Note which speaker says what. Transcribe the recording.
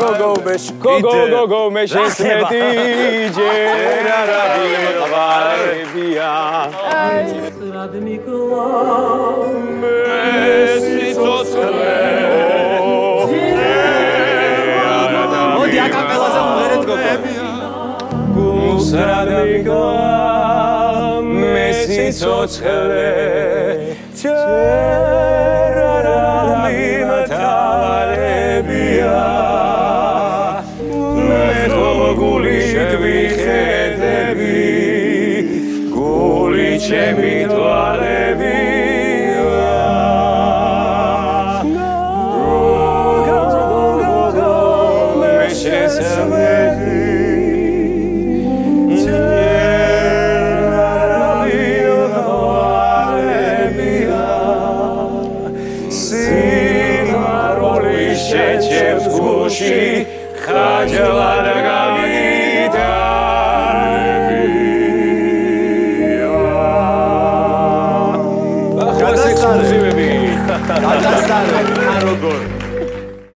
Speaker 1: გოგო მე შეცდები ჯერარაბი ხვალებია მე სიცოცხლე მოდი აკაპელაზე მომერეთ გოგო გულსრადმი მე სიცოცხლე ჯერარაბი ხვალებია ჩემი თვალებია მე შეცდები თვალებია სიმრავლე შეჭებს გულში ხაჯლად გადასწარე, ან როგორ